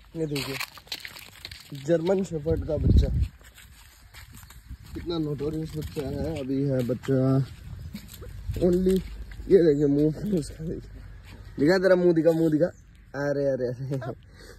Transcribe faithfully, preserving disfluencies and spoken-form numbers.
ये देखिए German shepherd का बच्चा, कितना नोटोरियस बच्चा है। अभी है बच्चा ओनली, ये देखिए मुंह उसका, देखिए दिखा तेरा मुंह, दिखा मुंह दिखा। अरे अरे अरे